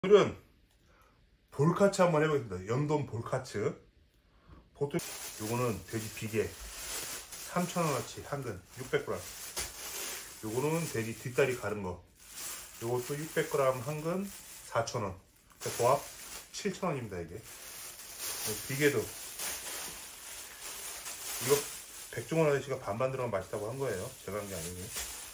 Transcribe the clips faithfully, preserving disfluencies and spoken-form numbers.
오늘은 볼카츠 한번 해보겠습니다. 연돈 볼카츠. 보통 요거는 돼지 비계 삼천 원어치 한근 육백 그램. 요거는 돼지 뒷다리 가른 거. 요것도 육백 그램 한근 사천 원. 조합 칠천 원입니다. 이게 비계도 이거 백종원 아저씨가 반반 들어가면 맛있다고 한 거예요. 제가 한 게 아니고.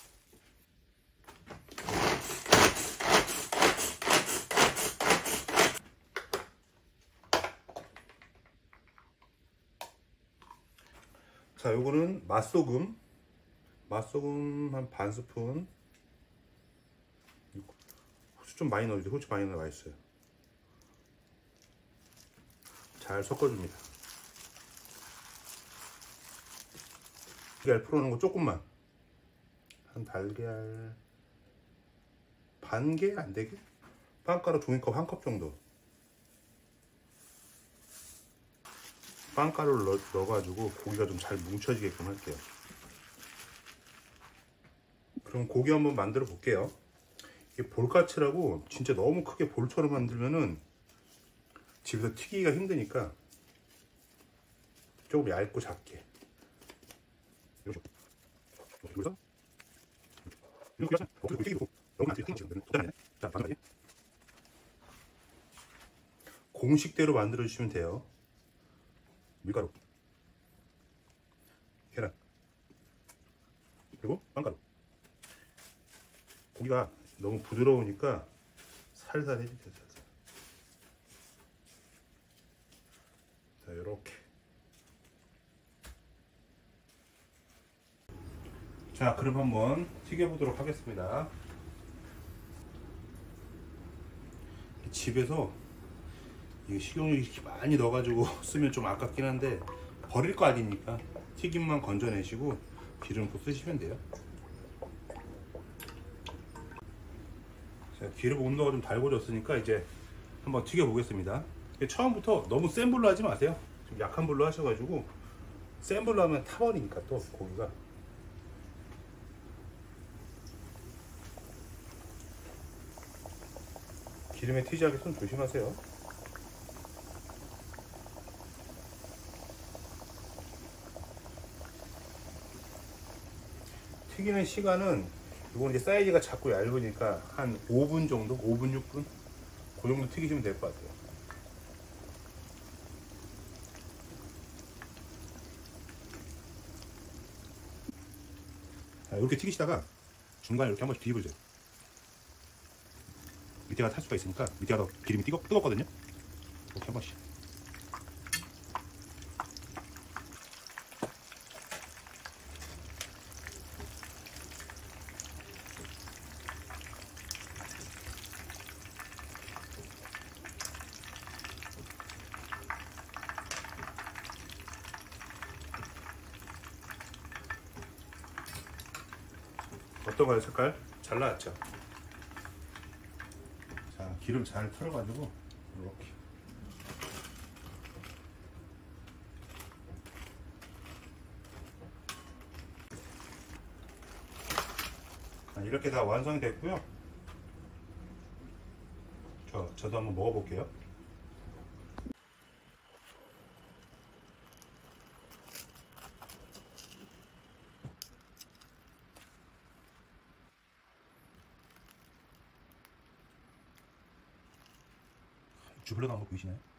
자, 요거는 맛소금 맛소금 한 반 스푼. 후추 좀 많이 넣어주세요. 후추 많이 넣어야 맛있어요. 잘 섞어줍니다. 달걀 풀어놓은 거 조금만, 한 달걀 반 개 안되게, 빵가루 종이컵 한 컵 정도. 빵가루를 넣, 넣어가지고 고기가 좀 잘 뭉쳐지게끔 할게요. 그럼 고기 한번 만들어 볼게요. 이게 볼카츠라고 진짜 너무 크게 볼처럼 만들면은 집에서 튀기기가 힘드니까 조금 얇고 작게. 이렇게 해서 이렇게 해서 고기 튀기고 너무 안 튀기고 지금 적당하네. 자, 마지막에 공식대로 만들어 주시면 돼요. 밀가루, 계란, 그리고 빵가루. 고기가 너무 부드러우니까 살살 해주세요. 살살. 자, 요렇게. 자, 그럼 한번 튀겨보도록 하겠습니다. 집에서 이 식용유 이렇게 많이 넣어가지고 쓰면 좀 아깝긴 한데 버릴 거 아니니까 튀김만 건져내시고 기름 또 쓰시면 돼요. 자, 기름 온도가 좀 달궈졌으니까 이제 한번 튀겨 보겠습니다. 처음부터 너무 센 불로 하지 마세요. 좀 약한 불로 하셔가지고 센 불로 하면 타버리니까 또 고기가. 기름에 튀지 않게 손 조심하세요. 튀기는 시간은, 이건 이제 사이즈가 자꾸 얇으니까 한 오 분 정도? 오 분, 육 분? 그 정도 튀기시면 될 것 같아요. 자, 이렇게 튀기시다가 중간에 이렇게 한 번씩 뒤집어주세요. 밑에가 탈 수가 있으니까, 밑에가 더 기름이 뜨거, 뜨겁거든요? 이렇게 한 번씩. 어떤가요? 색깔? 잘 나왔죠? 자, 기름 잘 털어가지고 이렇게. 자, 이렇게 다 완성이 됐고요. 저, 저도 한번 먹어볼게요. 주물러 나온 거 보이시나요?